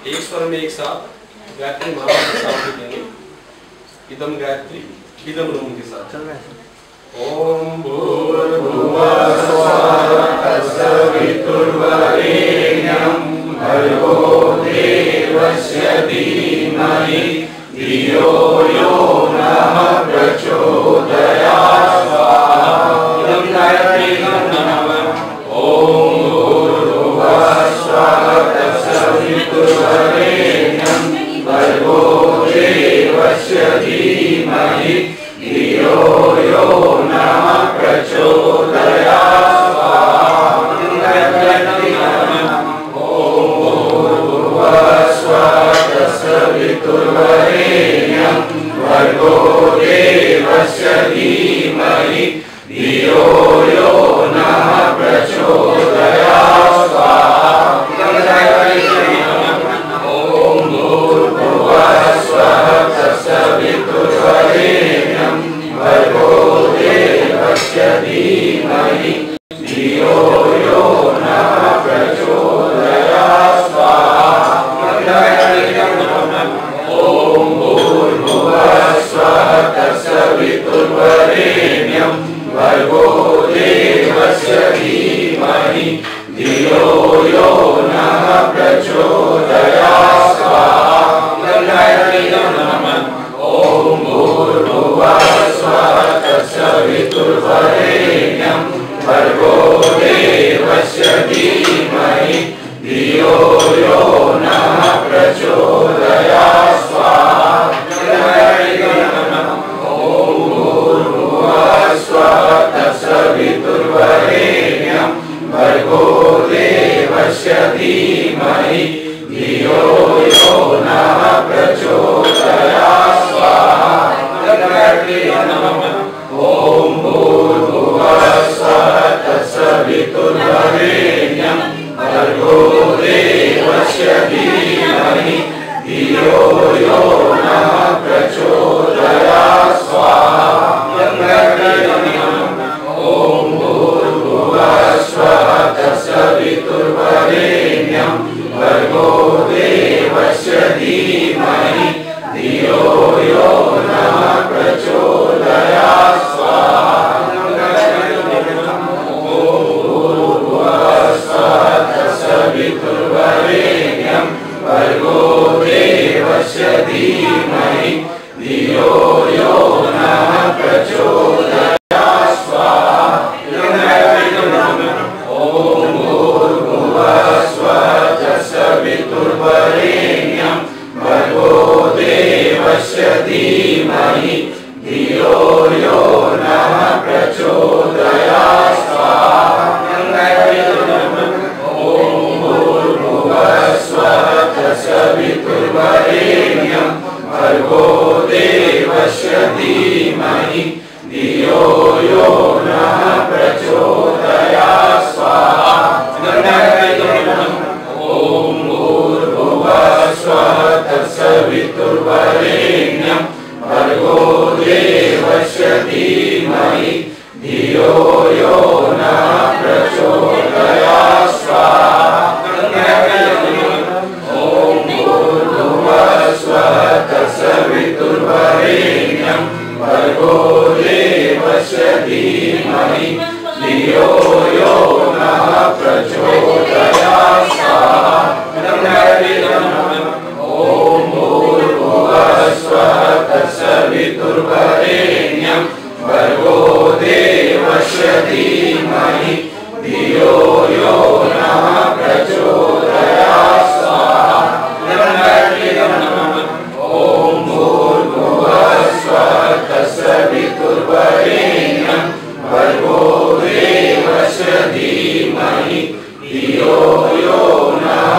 एक स्वर में एक साथ गायत्री महामंत्र के साथ लिखेंगे। इदम गायत्री इदम रूम के साथ चल रहे हैं। ओम भूर्भुवः स्वः तत्सवितुर्वरेण्यं भर्गो देवस्य धीमहि धियो यो नः प्रचोदयात् स्वाहा। इदं गायत्री नमः। ओम भूर्भुवः स्वः तत्सवितुर्वरेण्यं भर्गो देवस्य धीमहि धियो यो नः प्रचोदयात् स्वाहा। ओम भूर्भुवः स्वः तत्सवितुर्वरेण्यं भर्गो देवस्य धीमहि धियो यो नः प्रचोदयात् स्वाहा। ओम भूर्भुवः स्वः तत्सवितुर्वरेण्यं भर्गो देवस्य धीमहि धियो यो नः प्रचोदयात् स्वाहा। ओम भूर्भुवः स्वः तत्सवितुर्वरेण्यं भर्गो देवस्य धीमहि धियो यो नः प्रचोदयात् स्वाहा। ओम भूर्भुवः स्वः तत्सवितुर्वरेण्यं भर्गो देवस्य धीमहि धियो यो नः प्रचोदयात् स्वाहा। ओम भूर्भुवः स्वः तत्सवितुर्वरेण्यं भर्गो देवस्य धीमहि धियो यो नः प्रचोदयात् स्वाहा। ओम भूर्भुवः स्वः तत्सवितुर्वरेण्यं भर्गो देवस्य धीमहि धियो यो नः प्रचोदयात् स्वाहा। ओम भूर्भुवः स्वः तत्सवितुर्वरेण्यं भर्गो देवस्य धीमहि धियो यो नः प्रचोदयात् स्वाहा। ओम भूर्भुवः स्वः तत्सवितुर्वरेण्यं भर्गो देवस्य धीमहि धियो यो नः प्रचोदयात् स्वाहा। ओम भूर्भुवः स्वः तत्सवितुर्वरेण्यं भर्गो देवस्य धीमहि धियो यो नः प्रचोदयात् स्वाहा। ओम भूर्भुवः स्वः तत्सवितुर्वरेण्यं भर्गो देवस्य धीमहि धियो यो नः प्रचोदयात् स्वाहा। ओम भूर्भुवः स्वः तत्सवितुर्वरेण्यं भर्गो देवस्य धीमहि धियो यो नः प्रचोदयात् स्वाहा। ओम भूर्भुवः स्वः तत्सवितुर्वरेण्यं भर्गो देवस्य धीमहि धियो यो नः प्रचोदयात् स्वाहा। ओम भूर्भुवः स्वः तत्सवितुर्वरेण्यं भर्गो देवस्य धीमहि धियो यो नः प्रचोदयात् स्वाहा। ओम भूर्भुवः स्वः तत्सवितुर्वरेण्यं भर्गो देवस्य धीमहि धियो यो नः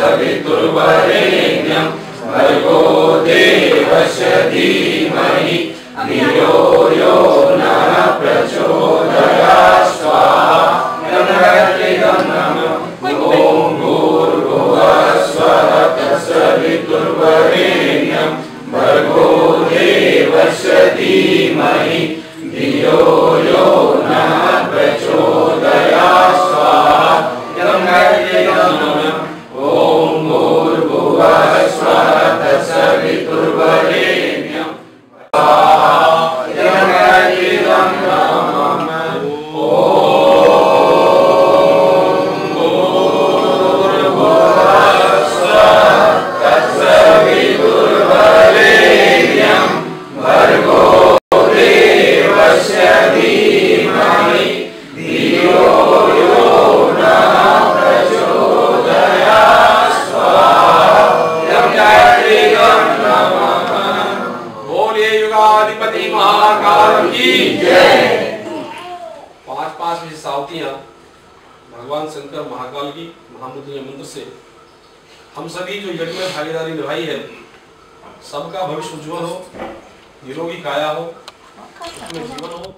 तत्सवितुर्वरेण्यं भर्गो देवस्य धीमहि धियो यो नः प्रचोदयात् स्वाहा। ओम भूर्भुवः स्वः तत्सवितुर्वरेण्यं भर्गो देवस्य धीमहि धियो यो नः प्रचोदयात् स्वाहा। ओम भूर्भुवः स्वः तत्सवितुर्वरेण्यं भगवान शंकर महाकाल की महामुद्रा मंत्र से हम सभी जो यज्ञ में भागीदारी निभाई है, सबका भविष्य उज्जवल हो, निरोगी काया हो, उसमें जीवन हो।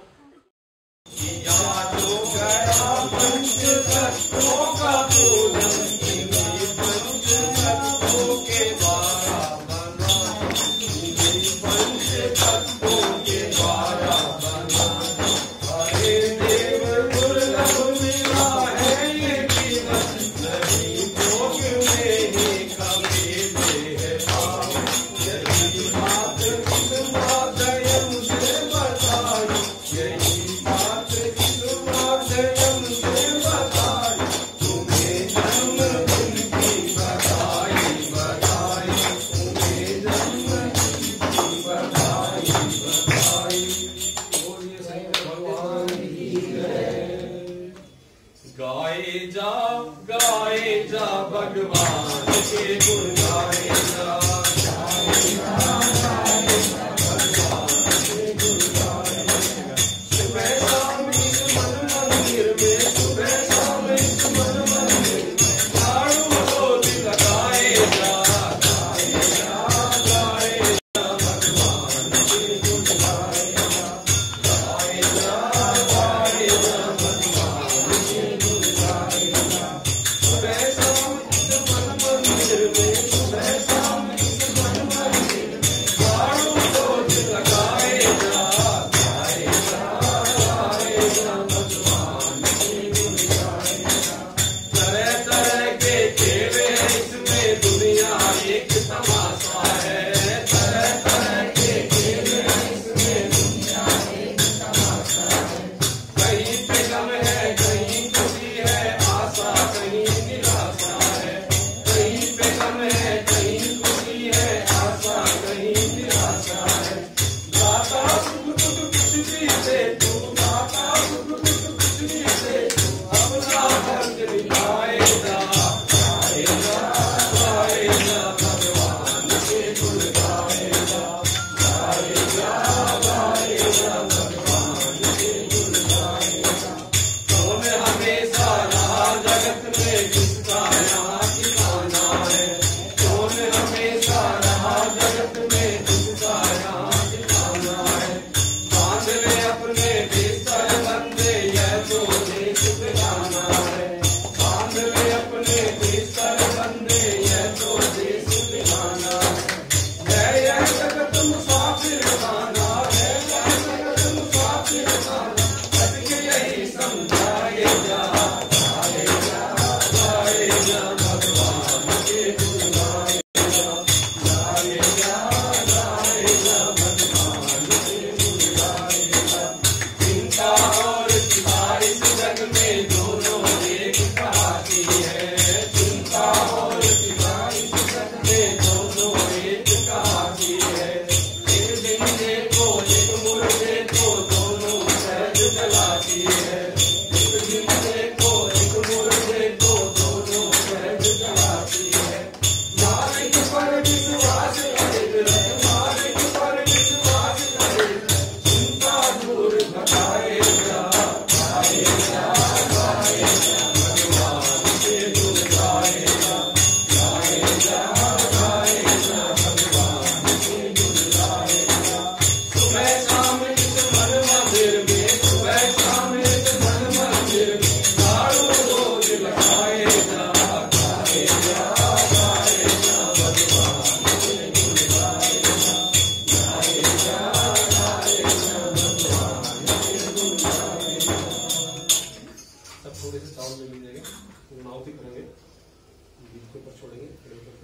थोड़े से चावल ले लीजिएगा, पूर्णाहुति करेंगे, दीप के ऊपर छोड़ेंगे करके।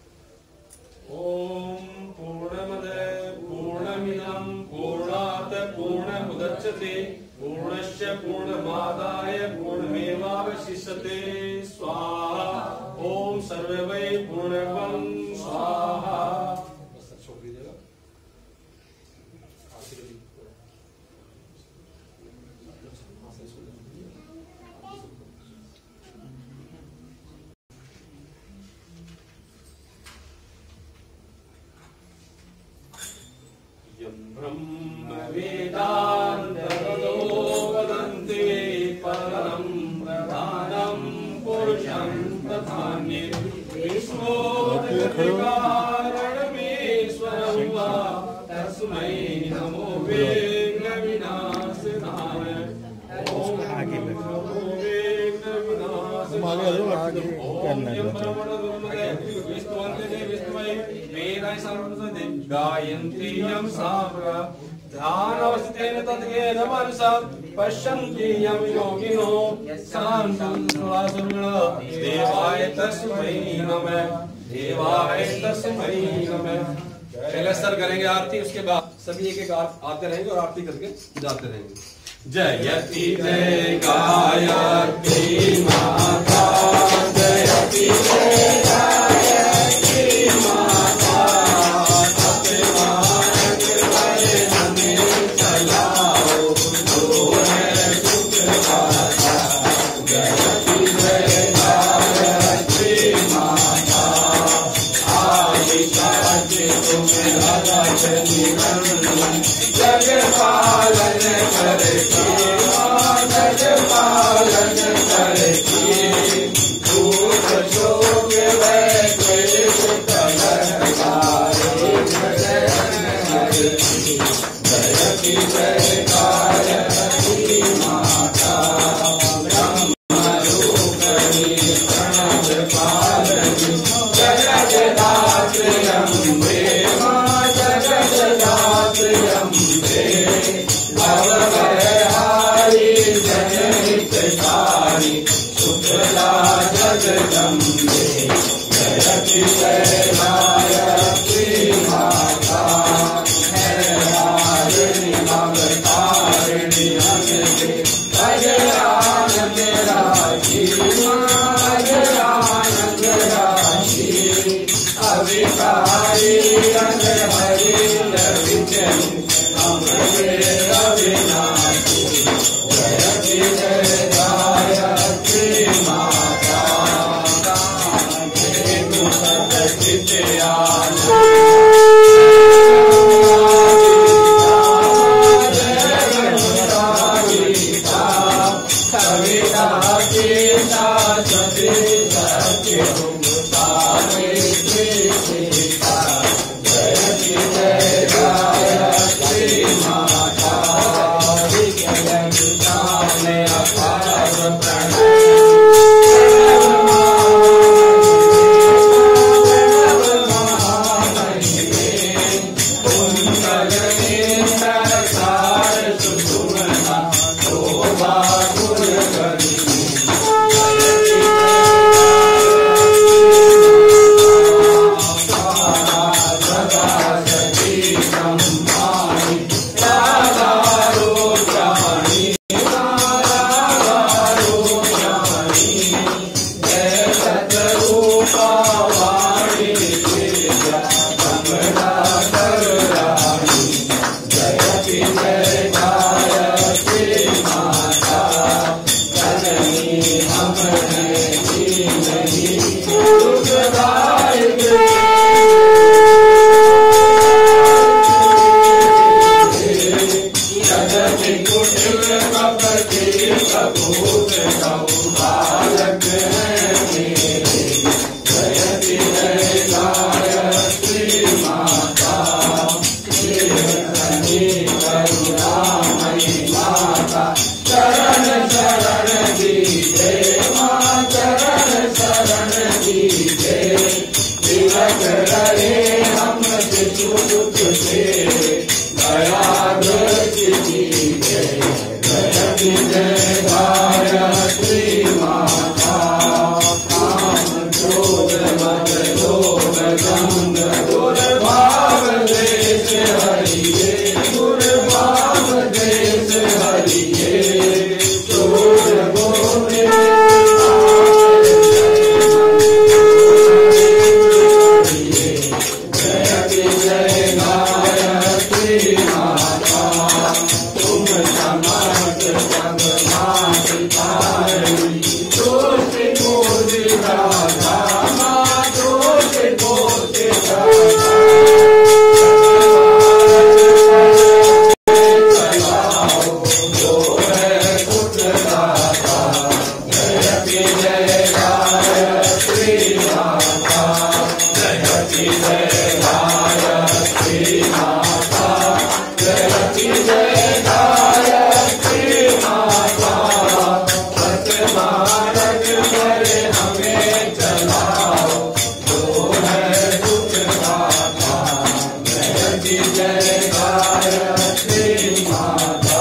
ओम पूर्णमदे पूर्णमिदं पूर्णात् पूर्णमुदच्यते पूर्णस्य पूर्णमादाय पूर्णमेवावशिष्यते स्वाहा। ओम सर्वे वै पूर्णमं स्वाहा। बस छोड़ दीजिएगा। ब्रह्म वेदान्ततो वदन्ति परं प्रधानं पुरुषं तथान्यत् विश्वोत्पत्तिकारणमीश्वरं वा तस्मै नमो विघ्नविनाशनाय। ओम नमो विघ्नविनाशनाय। ओम यं ब्रह्मणोऽनुमते विष्णुवन्दे विष्णुमये वेदाय सर्वसदे गायन्ति यं साम्रा ध्यानवस्थितेन तद्गेन मनसा पश्यन्ति यं योगिनो शान्तं सुरासुरगण। देवाय तस्मै नमः, देवाय तस्मै नमः। पहले सर करेंगे आरती, उसके बाद सभी एक एक आते रहेंगे और आरती करके जाते रहेंगे। जयति जय गायत्री माता, जयति जय गायत्री माता। जगपालन करती माँ, जगपालन करती भूत शोक वैक्लेश कलहकारी करती। जयति जय गायत्री माता, ब्रह्मरूपिणी प्रणवपालिनी जगज्धात्री अम्बे माँ, जगज्धात्री अम्बे। भवभयहारी जनहितकारी शुक्ला जगदम्बे। जयति जय गायत्री माता, हैरारिणी भवतारिणी अम्बे। अजरानंद राजी माँ, अजरानंद राजी। अविकारी अनहरी लविचनी अमरे अविनाशी। जयति जय गायत्री माता, हेतु सतचित गीता कविता गीता सती सत्य सीता। जयति जय गायत्री माता, विज्ञाने अपार प्रणव महामहिमे। कुंडलने सरसार सुषुम्ना शोभा गुणकरिणी। शरण शरण दीजे माँ, जय गायत्री माता, जयति जय गायत्री माता, जयति जय गायत्री माता, सतमार्ग पर हमें चलाओ, जो है दुख दाता, जयति जय गायत्री माता,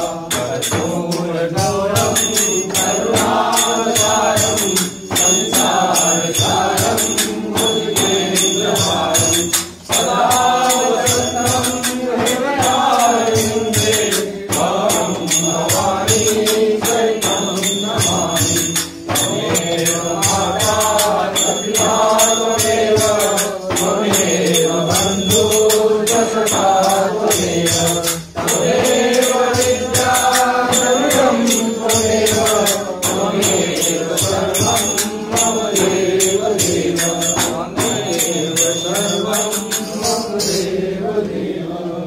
कपूरगौरम करुणावतारम संसार सारम मुद्गेन्द्रहारम सदा वसंतम हृदयारविन्दे त्वां भवानी शरणं नमामि। त्वमेव माता सखा त्वमेव, त्वमेव बन्धुश्च सखा त्वमेव, त्वमेव विद्या सर्वं त्वमेव, त्वमेव सर्वं मम देव देव, त्वमेव सर्वं मम देव देव।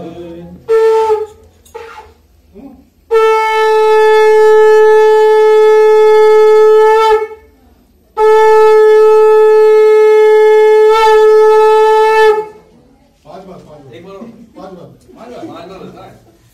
एक बार पांच बार पांच बार पांच बार होता है।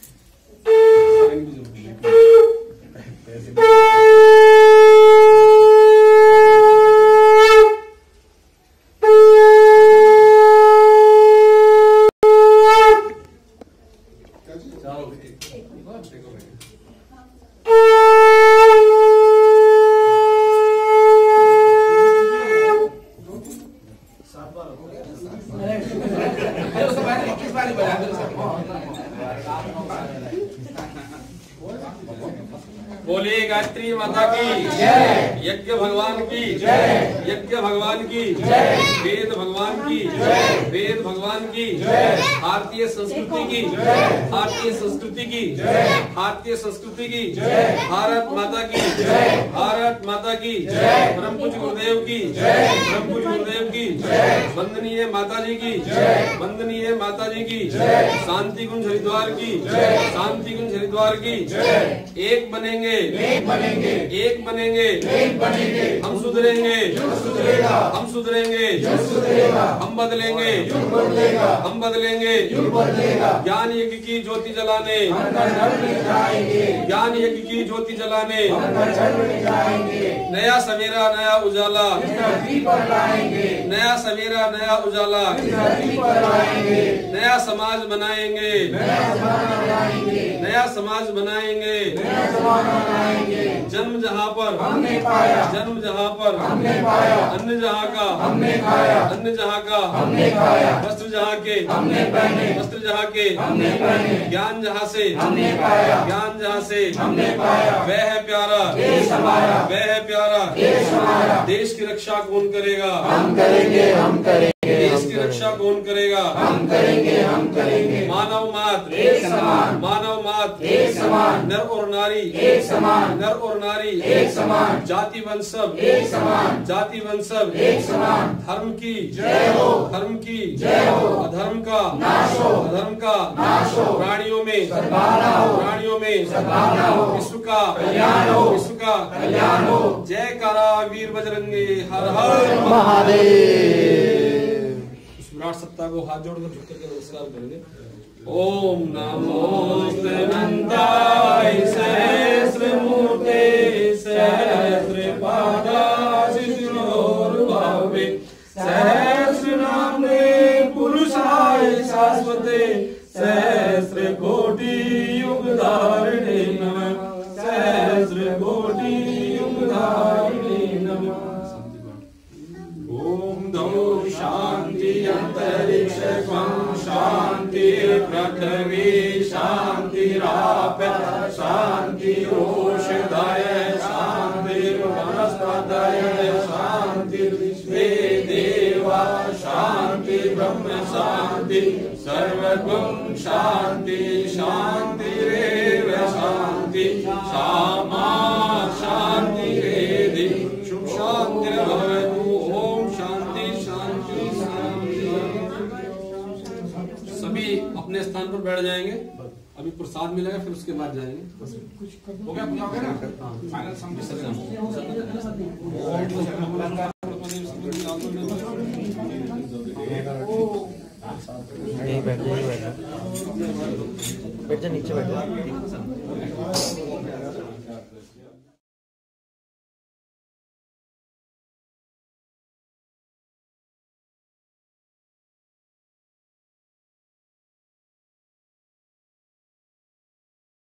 बोलिए गायत्री माता की जय, यज्ञ भगवान की जय, यज्ञ भगवान की जय, वेद भगवान की जय, वेद भगवान की जय, भारतीय संस्कृति की जय, भारतीय संस्कृति की जय, भारतीय संस्कृति की जय, भारत माता की जय, भारत माता की जय, ब्रह्म पूज्य गुरुदेव की जय, ब्रह्म पूज्य गुरुदेव की जय, वंदनीय माता जी की जय, वंदनीय माता जी की जय, शांति कुंज हरिद्वार की जय, शांति कुंज हरिद्वार की जय। एक बनेंगे, एक बनेंगे, एक बनेंगे, एक बनेंगे, हम सुधरेंगे, युग सुधरेगा, हम सुधरेंगे, युग सुधरेगा, हम बदलेंगे, युग बदलेगा, हम बदलेंगे, युग बदलेगा। ज्ञान यज्ञ की ज्योति जलाने, ज्ञान यज्ञ की ज्योति जलाने, नया सवेरा नया उजाला, नया सवेरा नया उजाला, नया समाज बनाएंगे, नया समाज बनाएंगे। जन्म जहाँ पर हमने पाया, जन्म जहाँ पर हमने पाया, अन्न जहाँ का हमने खाया, अन्न जहाँ का हमने खाया, वस्त्र जहाँ के हमने पहने, वस्त्र जहाँ के हमने पहने, ज्ञान जहाँ से हमने पाया, ज्ञान जहाँ से हमने पाया, वह है प्यारा देश हमारा, वह है प्यारा देश हमारा। देश की रक्षा कौन करेगा? हम करेंगे, हम करेंगे। देश की रक्षा कौन करेगा? हम करेंगे, हम करेंगे। मानव मात्र एक समान, मानव मात्र एक समान, नर और नारी एक समान, नर और नारी एक समान, जाति वंशव एक समान, जाति वंशव एक समान। धर्म की जय हो, धर्म की जय हो, अधर्म का नाश हो, अधर्म का नाश हो, प्राणियों में सद्भावना हो, प्राणियों में सद्भावना हो, विश्व का कल्याण हो, विश्व का कल्याण हो। जय कारा वीर बजरंगी, हर हर महादेव। विराट सत्ता को हाथ जोड़कर झुक करके नमस्कार करेंगे। ओम नमोस्तु अनंताय सहस्रमूर्ते सहस्रपादाशिरोर्भावे सहस्रनाम्ने पुरुषाय शाश्वते सहस्र कोटि युगधारिणे नमः, सहस्र कोटि युगधारिणे नमः। ओम धौ शांति अंतरिक्ष शांति पृथ्वी शांतिराप शांति औषधय शांति वनस्पतय शांति विश्वे देवा शांति ब्रह्म शांति सर्वगुण शांति शांति रेव शांति सामा शांति रेदि शुभ शांति भवतु। ओम शांति शांति शांति। सभी अपने स्थान पर बैठ जाएंगे। अभी प्रसाद मिलेगा, फिर उसके बाद जाएंगे। हो गया पूजा हो गया ना? फाइनल यही बैठ जा, बैठ जा, नीचे बैठ जा।